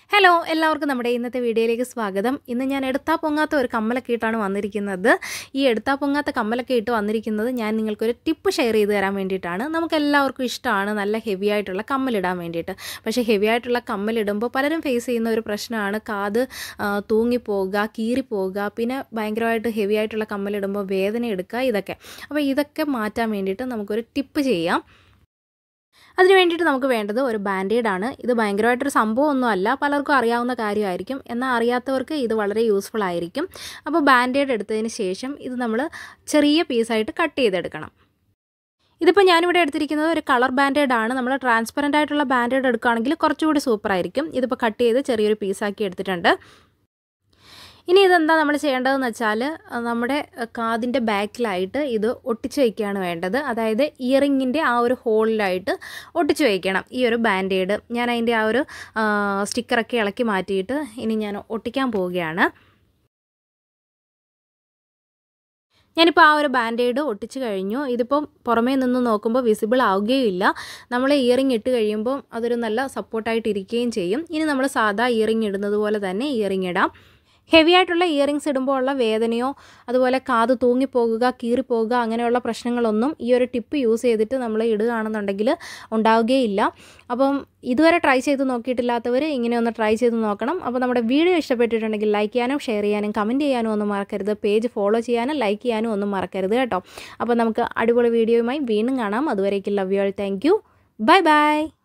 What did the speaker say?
Hello എല്ലാവർക്കും നമ്മുടെ ഇന്നത്തെ വീഡിയോയിലേക്ക് സ്വാഗതം. ഇന്ന് ഞാൻ എടുത്താൽ പൊങ്ങാത്ത ഒരു കമ്മലൊക്കെ ഇട്ടാണ് വന്നിരിക്കുന്നത്. ഈ എടുത്താൽ പൊങ്ങാത്ത കമ്മലൊക്കെ ഇട്ട് വന്നിരിക്കുന്നത് ഞാൻ നിങ്ങൾക്കൊരു ടിപ്പ് ഷെയർ ചെയ്ത് തരാൻ വേണ്ടിയിട്ടാണ്. നമുക്കെല്ലാവർക്കും ഇഷ്ടമാണ് നല്ല ഹെവി ആയിട്ടുള്ള കമ്മലിടാൻ വേണ്ടിയിട്ട്. പക്ഷേ ഹെവി ആയിട്ടുള്ള കമ്മലിടുമ്പോൾ പലരും ഫേസ് ചെയ്യുന്ന ഒരു പ്രശ്നമാണ് കാത് തൂങ്ങിപ്പോവുക, കീറിപ്പോവുക, പിന്നെ ഭയങ്കരമായിട്ട് ഹെവി ആയിട്ടുള്ള കമ്മലിടുമ്പോൾ വേദന എടുക്കുക, ഇതൊക്കെ. അപ്പോൾ ഇതൊക്കെ മാറ്റാൻ വേണ്ടിയിട്ട് നമുക്കൊരു ടിപ്പ് ചെയ്യാം. അതിന് വേണ്ടിയിട്ട് നമുക്ക് വേണ്ടത് ഒരു ബാൻഡേഡാണ്. ഇത് ഭയങ്കരമായിട്ടൊരു സംഭവമൊന്നുമല്ല, പലർക്കും അറിയാവുന്ന കാര്യമായിരിക്കും. എന്നാൽ അറിയാത്തവർക്ക് ഇത് വളരെ യൂസ്ഫുൾ ആയിരിക്കും. അപ്പോൾ ബാൻഡേഡ് എടുത്തതിന് ശേഷം ഇത് നമ്മൾ ചെറിയ പീസായിട്ട് കട്ട് ചെയ്തെടുക്കണം. ഇതിപ്പോൾ ഞാനിവിടെ എടുത്തിരിക്കുന്നത് ഒരു കളർ ബാൻഡേഡാണ്. നമ്മൾ ട്രാൻസ്പെറൻ്റ് ആയിട്ടുള്ള ബാൻഡേഡ് എടുക്കുകയാണെങ്കിൽ കുറച്ചുകൂടി സൂപ്പറായിരിക്കും. ഇതിപ്പോൾ കട്ട് ചെയ്ത് ചെറിയൊരു പീസാക്കി എടുത്തിട്ടുണ്ട്. ഇനി ഇതെന്താ നമ്മൾ ചെയ്യേണ്ടതെന്ന് വെച്ചാൽ നമ്മുടെ കാതിൻ്റെ ബാക്കിലായിട്ട് ഇത് ഒട്ടിച്ച് വയ്ക്കുകയാണ് വേണ്ടത്. അതായത് ഇയറിങ്ങിൻ്റെ ആ ഒരു ഹോളിലായിട്ട് ഒട്ടിച്ച് വയ്ക്കണം ഈ ഒരു ബാൻഡേഡ്. ഞാൻ അതിൻ്റെ ആ ഒരു സ്റ്റിക്കറൊക്കെ ഇളക്കി മാറ്റിയിട്ട് ഇനി ഞാൻ ഒട്ടിക്കാൻ പോവുകയാണ്. ഞാനിപ്പോൾ ആ ഒരു ബാൻഡേഡ് ഒട്ടിച്ച് കഴിഞ്ഞു. ഇതിപ്പം പുറമേ നിന്ന് നോക്കുമ്പോൾ വിസിബിൾ ആവുകയില്ല. നമ്മൾ ഇയറിങ് ഇട്ട് കഴിയുമ്പോൾ അതൊരു നല്ല സപ്പോർട്ടായിട്ട് ഇരിക്കുകയും ചെയ്യും. ഇനി നമ്മൾ സാധാ ഇയറിങ് ഇടുന്നത് പോലെ തന്നെ ഇയറിങ് ഇടാം. ഹെവി ആയിട്ടുള്ള ഇയറിങ്സ് ഇടുമ്പോൾ ഉള്ള വേദനയോ അതുപോലെ കാത് തൂങ്ങിപ്പോകുക, കീറിപ്പോകുക അങ്ങനെയുള്ള പ്രശ്നങ്ങളൊന്നും ഈ ഒരു ടിപ്പ് യൂസ് ചെയ്തിട്ട് നമ്മൾ ഇടുകയാണെന്നുണ്ടെങ്കിൽ ഉണ്ടാവുകയില്ല. അപ്പം ഇതുവരെ ട്രൈ ചെയ്ത് നോക്കിയിട്ടില്ലാത്തവർ ഇങ്ങനെ ഒന്ന് ട്രൈ ചെയ്ത് നോക്കണം. അപ്പോൾ നമ്മുടെ വീഡിയോ ഇഷ്ടപ്പെട്ടിട്ടുണ്ടെങ്കിൽ ലൈക്ക് ചെയ്യാനും ഷെയർ ചെയ്യാനും കമൻറ്റ് ചെയ്യാനും ഒന്നും മറക്കരുത്. പേജ് ഫോളോ ചെയ്യാനും ലൈക്ക് ചെയ്യാനും ഒന്നും മറക്കരുത് കേട്ടോ. അപ്പോൾ നമുക്ക് അടിപൊളി വീഡിയോയുമായി വീണ്ടും കാണാം. അതുവരേക്കും love you all. Thank you. Bye by.